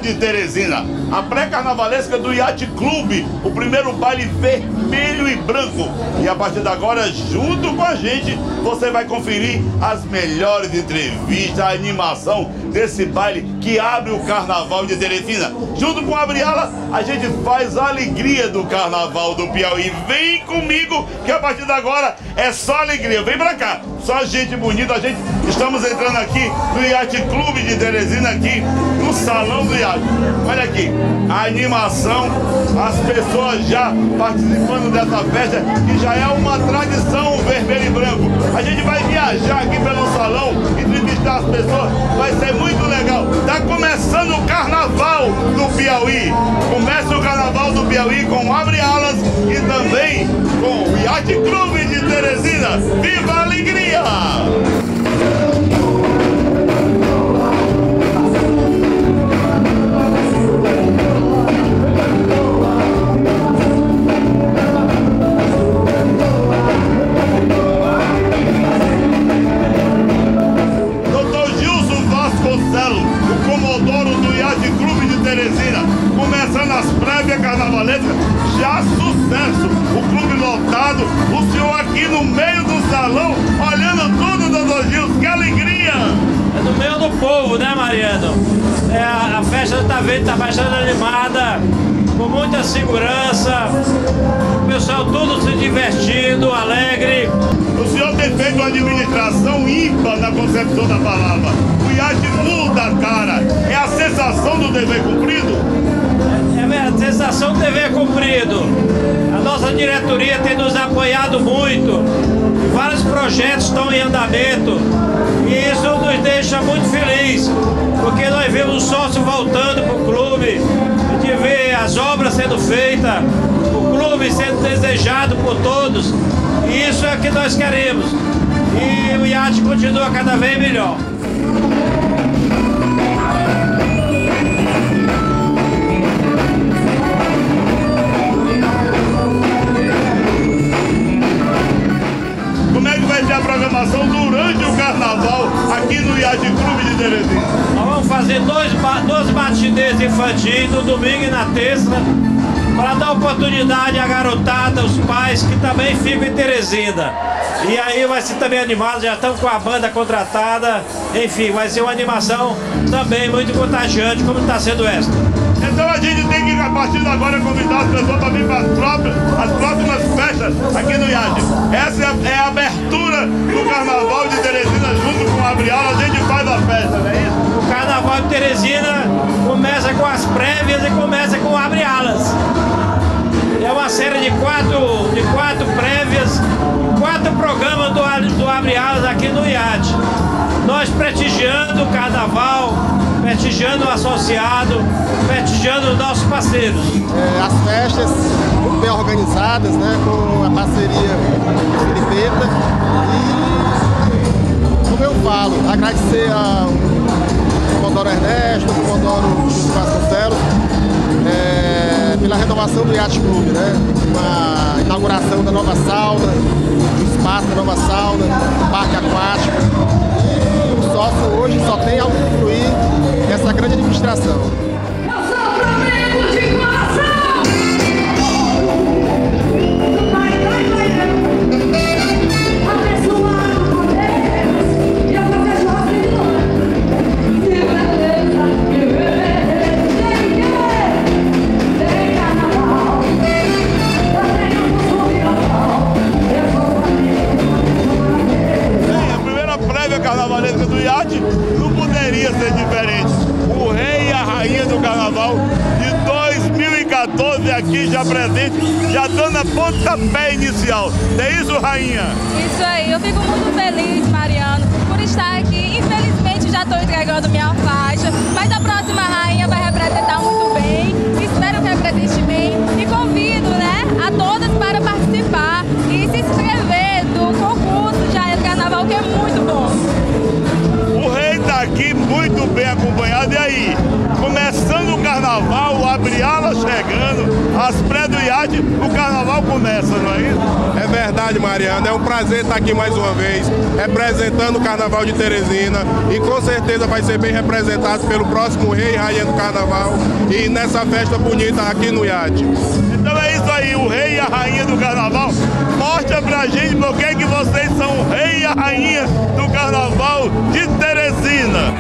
de Teresina, a pré-carnavalesca do Yacht Clube, o primeiro baile vermelho e branco. E a partir de agora, junto com a gente, você vai conferir as melhores entrevistas, a animação desse baile que abre o Carnaval de Teresina. Junto com a Abriala, a gente faz a alegria do Carnaval do Piauí. Vem comigo, que a partir de agora é só alegria. Vem pra cá, só gente bonita. Estamos entrando aqui no Yacht Clube de Teresina, aqui no Salão do Iate. Olha aqui, a animação, as pessoas já participando dessa festa, que já é uma tradição, vermelho e branco. A gente vai viajar aqui pelo salão, entrevistar as pessoas, vai ser muito legal. Tá começando o Carnaval do Piauí. Começa o Carnaval do Piauí com Abre Alas e também com o Yacht Clube de Teresina. Viva a alegria! O Comodoro do Yacht Clube de Teresina, começando as prévias carnavalescas, já sucesso, o clube lotado, o senhor aqui no meio do salão, olhando tudo, doutor Gilson, que alegria! É no meio do povo, né, Mariano? A festa tá bastante animada, com muita segurança, o pessoal tudo se divertindo, alegre. O senhor tem feito uma administração ímpar na concepção da palavra. O iate muda a cara. É a sensação do dever cumprido? É a sensação do dever cumprido. A nossa diretoria tem nos apoiado muito. Vários projetos estão em andamento. E isso nos deixa muito felizes, porque nós vemos o sócio voltando para o clube, a gente vê as obras sendo feitas, o clube sendo desejado por todos. E isso é o que nós queremos. E o iate continua cada vez melhor. Como é que vai ser a programação durante o Carnaval aqui no Yacht Clube de Teresina? Nós vamos fazer dois matinês infantis no domingo e na terça, para dar oportunidade à garotada, os pais que também ficam em Teresina. E aí vai ser também animado, já estamos com a banda contratada, enfim, vai ser uma animação também muito contagiante, como está sendo esta. Então a gente tem que, a partir de agora, convidar as pessoas para vir para as próximas festas aqui no Iate. Essa é a abertura do Carnaval de Teresina, junto com a Abriala, a gente faz a festa, não é isso? O Carnaval de Teresina começa com as prévias e começa com Abre Alas. É uma série de quatro prévias, 4 programas do Abre Alas aqui no Iate. Nós prestigiando o Carnaval, prestigiando o associado, prestigiando os nossos parceiros. As festas muito bem organizadas, né, com a parceria do Filipeta. E, como eu falo, agradecer ao Comodoro Ernesto, ao Comodoro Júlio Vasconcelos, pela renovação do Yacht Clube, né? A inauguração da nova sauna, do espaço da nova sauna, do parque aquático. E o sócio hoje só tem a usufruir dessa grande administração. Eu sou Flamengo de coração! Abençoado por Deus, e eu vou ser jovem de novo. Se beleza, tem carnaval, eu tenho um violão, eu sou Sim, a primeira prévia carnavalesca do Iate não poderia ser diferente. O rei e a rainha do carnaval de 2014 aqui já presente, já dando a pontapé inicial. É isso, rainha? Isso aí, eu fico muito feliz, Mariano, por estar aqui. Infelizmente já estou entregando minha faixa, mas a próxima rainha vai representar muito bem. Espero que represente bem e convido, né, a todas para participar e se inscrever do concurso Já é do Carnaval, que é muito bom. O rei está aqui muito bem acompanhado. E aí, começando o carnaval, o Abriala chegando, às praias do iate, o carnaval começa, não é isso? É verdade, Mariano. É um prazer estar aqui mais uma vez, representando o Carnaval de Teresina, e com certeza vai ser bem representado pelo próximo rei e rainha do carnaval e nessa festa bonita aqui no iate. Então é isso aí, o rei e a rainha do carnaval. Mostra pra gente por que vocês são o rei e a rainha do carnaval de Teresina.